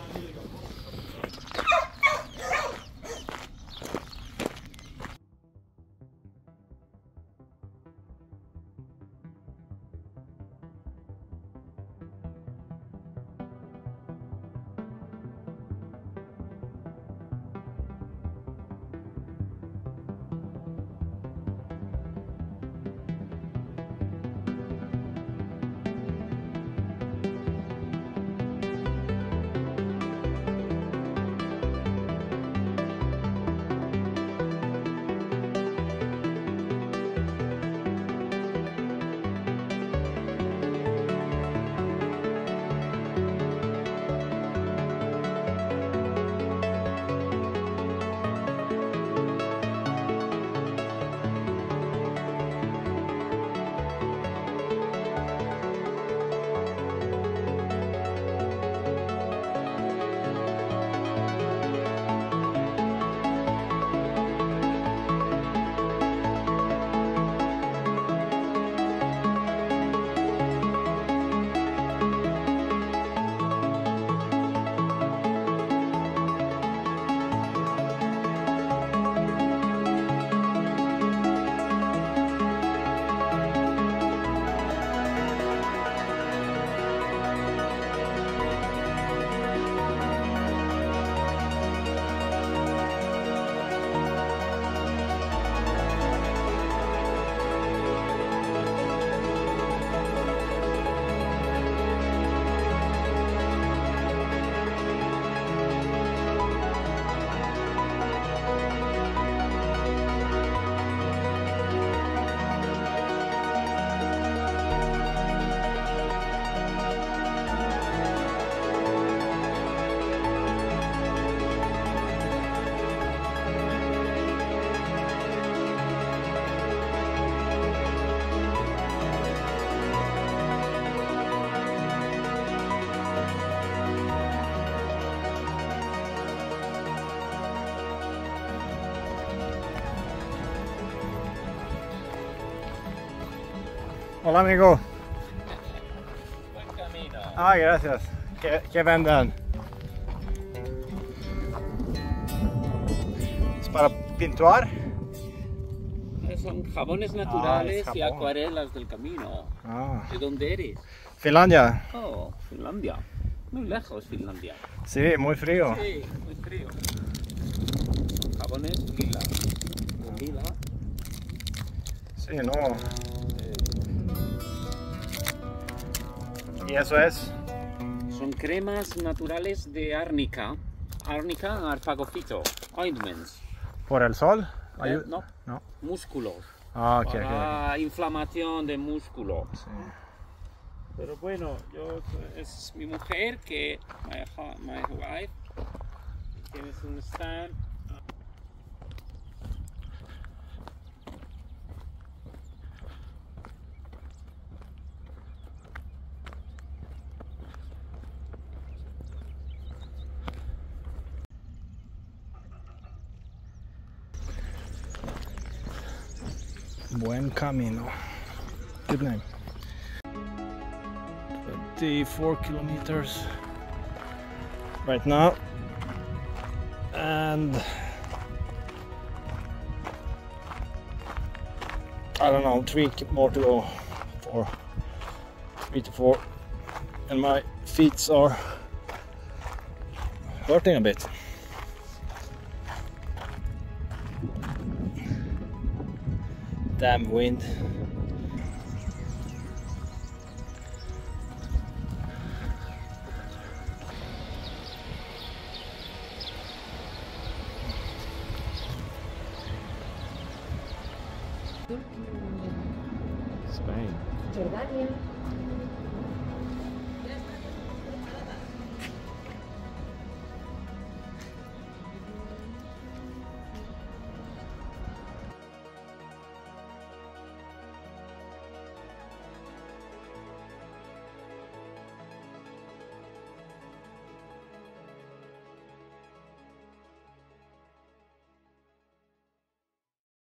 Hola amigo. Buen camino. Ah, gracias. ¿Qué venden? ¿Es para pintar? Son jabones naturales es y jabón. acuarelas del camino. Ah. ¿De dónde eres? Finlandia. Oh, Finlandia. Muy lejos, Finlandia. Sí, muy frío. Sí, muy frío. Son jabones lila. De lila. Sí, no. ¿Y eso es? Son cremas naturales de árnica. Árnica, arfagofito. Ointments. ¿Por el sol? No, No. músculos. Ah, ok, Para inflamación de músculo. ok. Sí. Pero bueno, es mi mujer que, my wife, tienes un stand. Buen camino. Good name. 24 kilometers right now, and I don't know, 3 more to go, 3 to 4, and my feet are hurting a bit. Damn wind. Spain. Jordania.